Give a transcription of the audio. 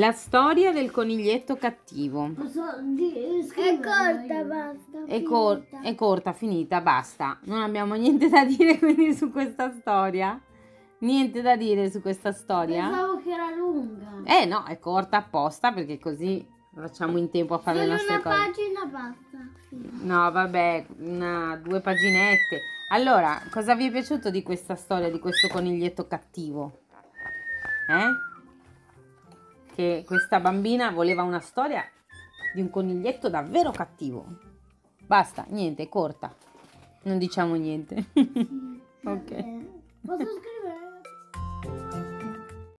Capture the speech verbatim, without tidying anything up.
La storia del coniglietto cattivo. Posso di- È corta, scriverla io? basta. È, cor- finita. è corta, finita, basta. Non abbiamo niente da dire quindi su questa storia. Niente da dire su questa storia. Pensavo che era lunga. Eh no, è corta apposta perché così facciamo in tempo a fare le Solo nostre una cose. pagina basta. No, vabbè, una, due paginette. Allora, cosa vi è piaciuto di questa storia, di questo coniglietto cattivo? Eh? Che questa bambina voleva una storia di un coniglietto davvero cattivo. Basta, niente, è corta. Non diciamo niente. Ok. Posso scrivere?